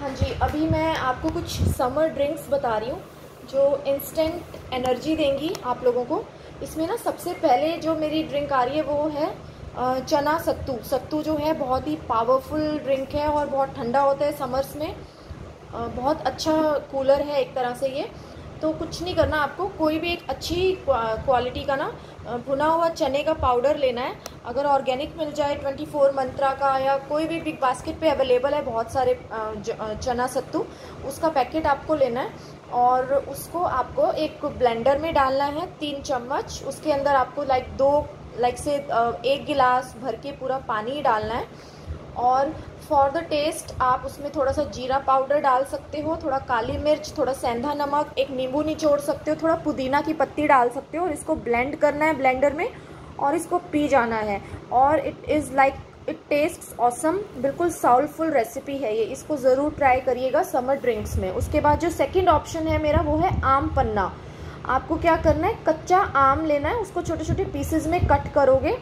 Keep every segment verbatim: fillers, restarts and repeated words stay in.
हाँ जी, अभी मैं आपको कुछ समर ड्रिंक्स बता रही हूँ जो इंस्टेंट एनर्जी देंगी आप लोगों को। इसमें ना सबसे पहले जो मेरी ड्रिंक आ रही है वो है अ, चना सत्तू। सत्तू जो है बहुत ही पावरफुल ड्रिंक है और बहुत ठंडा होता है समर्स में। अ, बहुत अच्छा कूलर है एक तरह से ये। तो कुछ नहीं करना, आपको कोई भी एक अच्छी क्वालिटी का ना भुना हुआ चने का पाउडर लेना है। अगर ऑर्गेनिक मिल जाए ट्वेंटी फोर मंत्रा का या कोई भी बिग बास्केट पे अवेलेबल है बहुत सारे चना सत्तू, उसका पैकेट आपको लेना है और उसको आपको एक ब्लेंडर में डालना है तीन चम्मच। उसके अंदर आपको लाइक दो लाइक से एक गिलास भर के पूरा पानी डालना है और फॉर द टेस्ट आप उसमें थोड़ा सा जीरा पाउडर डाल सकते हो, थोड़ा काली मिर्च, थोड़ा सेंधा नमक, एक नींबू निचोड़ सकते हो, थोड़ा पुदीना की पत्ती डाल सकते हो और इसको ब्लेंड करना है ब्लेंडर में और इसको पी जाना है। और it is like it tastes awesome. बिल्कुल साउलफुल रेसिपी है ये, इसको ज़रूर ट्राई करिएगा समर ड्रिंक्स में। उसके बाद जो सेकेंड ऑप्शन है मेरा वो है आम पन्ना। आपको क्या करना है, कच्चा आम लेना है, उसको छोटे छोटे पीसेज में कट करोगे।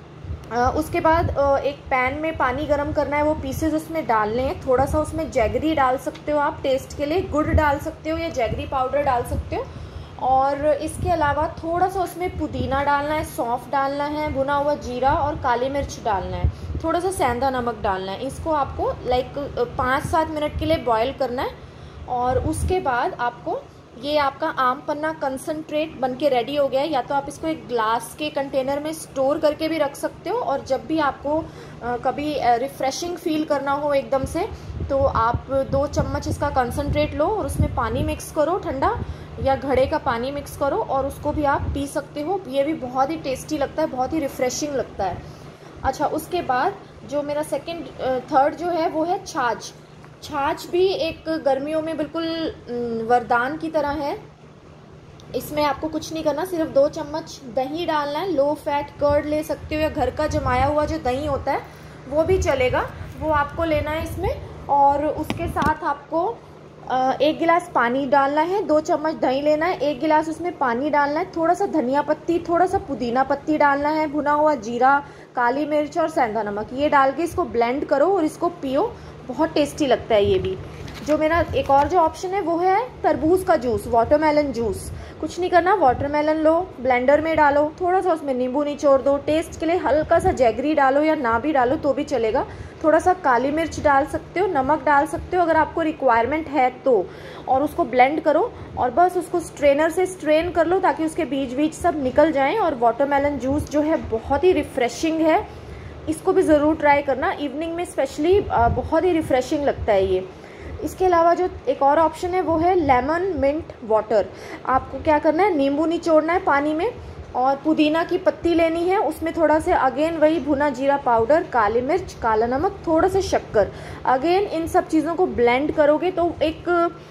आ, उसके बाद आ, एक पैन में पानी गरम करना है, वो पीसेज उसमें डालने हैं। थोड़ा सा उसमें जैगरी डाल सकते हो आप टेस्ट के लिए, गुड़ डाल सकते हो या जैगरी पाउडर डाल सकते हो। और इसके अलावा थोड़ा सा उसमें पुदीना डालना है, सौंफ डालना है, भुना हुआ जीरा और काली मिर्च डालना है, थोड़ा सा सेंधा नमक डालना है। इसको आपको लाइक पाँच सात मिनट के लिए बॉयल करना है और उसके बाद आपको ये आपका आम पन्ना कंसनट्रेट बन के रेडी हो गया है। या तो आप इसको एक ग्लास के कंटेनर में स्टोर करके भी रख सकते हो और जब भी आपको आ, कभी रिफ़्रेशिंग फील करना हो एकदम से तो आप दो चम्मच इसका कंसनट्रेट लो और उसमें पानी मिक्स करो, ठंडा या घड़े का पानी मिक्स करो और उसको भी आप पी सकते हो। ये भी बहुत ही टेस्टी लगता है, बहुत ही रिफ़्रेशिंग लगता है। अच्छा, उसके बाद जो मेरा सेकेंड थर्ड जो है वो है छाछ। छाछ भी एक गर्मियों में बिल्कुल वरदान की तरह है। इसमें आपको कुछ नहीं करना, सिर्फ दो चम्मच दही डालना है। लो फैट कर्ड ले सकते हो या घर का जमाया हुआ जो दही होता है वो भी चलेगा, वो आपको लेना है इसमें। और उसके साथ आपको एक गिलास पानी डालना है, दो चम्मच दही लेना है, एक गिलास उसमें पानी डालना है, थोड़ा सा धनिया पत्ती, थोड़ा सा पुदीना पत्ती डालना है, भुना हुआ जीरा, काली मिर्च और सेंधा नमक, ये डाल के इसको ब्लेंड करो और इसको पियो। बहुत टेस्टी लगता है ये भी। जो मेरा एक और जो ऑप्शन है वो है तरबूज का जूस, वाटरमेलन जूस। कुछ नहीं करना, वाटरमेलन लो, ब्लेंडर में डालो, थोड़ा सा उसमें नींबू निचोड़ दो, टेस्ट के लिए हल्का सा जैगरी डालो या ना भी डालो तो भी चलेगा, थोड़ा सा काली मिर्च डाल सकते हो, नमक डाल सकते हो अगर आपको रिक्वायरमेंट है तो, और उसको ब्लेंड करो और बस उसको स्ट्रेनर से स्ट्रेन कर लो ताकि उसके बीज बीज सब निकल जाएं। और वाटरमेलन जूस जो है बहुत ही रिफ़्रेशिंग है, इसको भी ज़रूर ट्राई करना, इवनिंग में स्पेशली बहुत ही रिफ़्रेशिंग लगता है ये। इसके अलावा जो एक और ऑप्शन है वो है लेमन मिंट वाटर। आपको क्या करना है, नींबू निचोड़ना है पानी में और पुदीना की पत्ती लेनी है, उसमें थोड़ा से अगेन वही भुना जीरा पाउडर, काली मिर्च, काला नमक, थोड़ा सा शक्कर, अगेन इन सब चीज़ों को ब्लेंड करोगे तो एक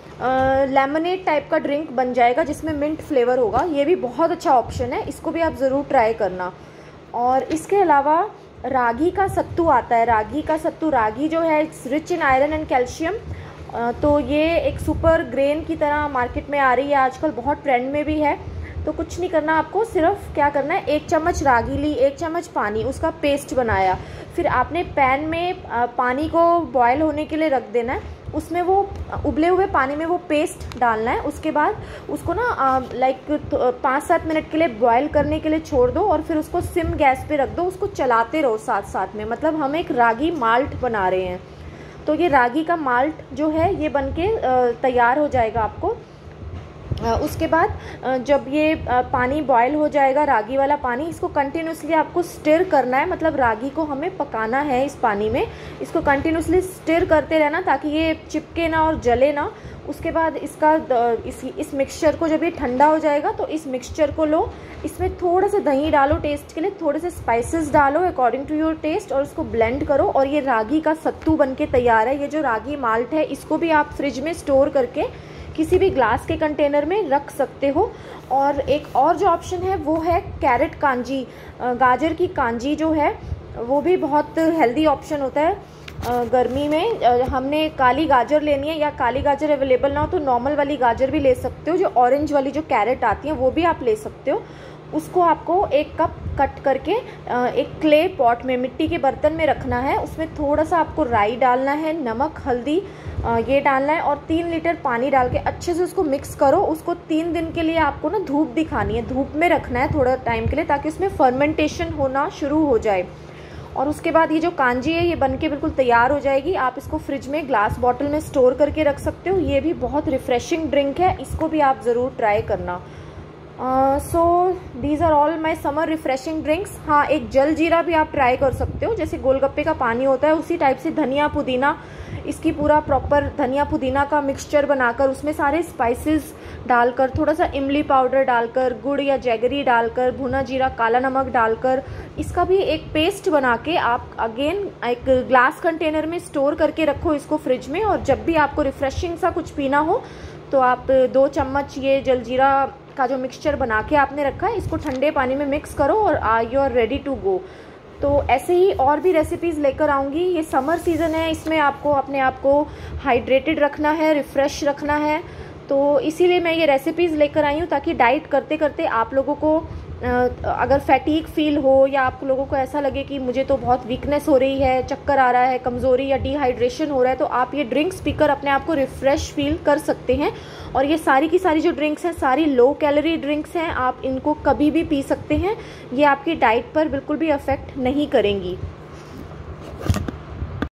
लेमनेड टाइप का ड्रिंक बन जाएगा जिसमें मिंट फ्लेवर होगा। ये भी बहुत अच्छा ऑप्शन है, इसको भी आप ज़रूर ट्राई करना। और इसके अलावा रागी का सत्तू आता है। रागी का सत्तू, रागी जो है it's rich in iron and calcium. तो ये एक सुपर ग्रेन की तरह मार्केट में आ रही है आजकल, बहुत ट्रेंड में भी है। तो कुछ नहीं करना, आपको सिर्फ क्या करना है, एक चम्मच रागी ली, एक चम्मच पानी, उसका पेस्ट बनाया, फिर आपने पैन में पानी को बॉयल होने के लिए रख देना है, उसमें वो उबले हुए पानी में वो पेस्ट डालना है। उसके बाद उसको ना लाइक पाँच सात मिनट के लिए बॉयल करने के लिए छोड़ दो और फिर उसको सिम गैस पे रख दो, उसको चलाते रहो साथ साथ में। मतलब हम एक रागी माल्ट बना रहे हैं, तो ये रागी का माल्ट जो है ये बनके तैयार हो जाएगा आपको। उसके बाद जब ये पानी बॉयल हो जाएगा, रागी वाला पानी, इसको कंटिन्यूसली आपको स्टिर करना है। मतलब रागी को हमें पकाना है इस पानी में, इसको कंटिन्यूसली स्टिर करते रहना ताकि ये चिपके ना और जले ना। उसके बाद इसका इस इस मिक्सचर को, जब ये ठंडा हो जाएगा तो इस मिक्सचर को लो, इसमें थोड़ा सा दही डालो टेस्ट के लिए, थोड़े से स्पाइसेस डालो अकॉर्डिंग टू योर टेस्ट और उसको ब्लेंड करो और ये रागी का सत्तू बनके तैयार है। ये जो रागी माल्ट है इसको भी आप फ्रिज में स्टोर करके किसी भी ग्लास के कंटेनर में रख सकते हो। और एक और जो ऑप्शन है वो है कैरेट कांजी, गाजर की कांजी जो है वो भी बहुत हेल्दी ऑप्शन होता है। गर्मी में हमने काली गाजर लेनी है या काली गाजर अवेलेबल ना हो तो नॉर्मल वाली गाजर भी ले सकते हो, जो ऑरेंज वाली जो कैरेट आती है वो भी आप ले सकते हो। उसको आपको एक कप कट करके एक क्ले पॉट में, मिट्टी के बर्तन में रखना है। उसमें थोड़ा सा आपको राई डालना है, नमक, हल्दी ये डालना है और तीन लीटर पानी डाल के अच्छे से उसको मिक्स करो। उसको तीन दिन के लिए आपको ना धूप दिखानी है, धूप में रखना है थोड़ा टाइम के लिए, ताकि उसमें फर्मेंटेशन होना शुरू हो जाए। और उसके बाद ये जो कांजी है ये बन के बिल्कुल तैयार हो जाएगी। आप इसको फ्रिज में ग्लास बॉटल में स्टोर करके रख सकते हो। ये भी बहुत रिफ़्रेशिंग ड्रिंक है, इसको भी आप ज़रूर ट्राई करना। So these are all my summer refreshing drinks. हाँ, एक जल जीरा भी आप ट्राई कर सकते हो, जैसे गोलगप्पे का पानी होता है उसी टाइप से धनिया पुदीना, इसकी पूरा प्रॉपर धनिया पुदीना का मिक्सचर बनाकर उसमें सारे स्पाइसेस डालकर, थोड़ा सा इमली पाउडर डालकर, गुड़ या जैगरी डालकर, भुना जीरा, काला नमक डालकर इसका भी एक पेस्ट बना के आप अगेन एक ग्लास कंटेनर में स्टोर करके रखो इसको फ्रिज में। और जब भी आपको रिफ़्रेशिंग सा कुछ पीना हो तो आप दो चम्मच ये जलजीरा का जो मिक्सचर बना के आपने रखा है इसको ठंडे पानी में मिक्स करो और you are ready to go. तो ऐसे ही और भी रेसिपीज़ लेकर आऊँगी। ये समर सीज़न है, इसमें आपको अपने आप को हाइड्रेटेड रखना है, रिफ़्रेश रखना है। तो इसीलिए मैं ये रेसिपीज़ लेकर आई हूँ, ताकि डाइट करते करते आप लोगों को अगर फैटीग फील हो या आप लोगों को ऐसा लगे कि मुझे तो बहुत वीकनेस हो रही है, चक्कर आ रहा है, कमज़ोरी या डिहाइड्रेशन हो रहा है, तो आप ये ड्रिंक्स पीकर अपने आप को रिफ़्रेश फील कर सकते हैं। और ये सारी की सारी जो ड्रिंक्स हैं सारी लो कैलोरी ड्रिंक्स हैं, आप इनको कभी भी पी सकते हैं। ये आपकी डाइट पर बिल्कुल भी अफेक्ट नहीं करेंगी।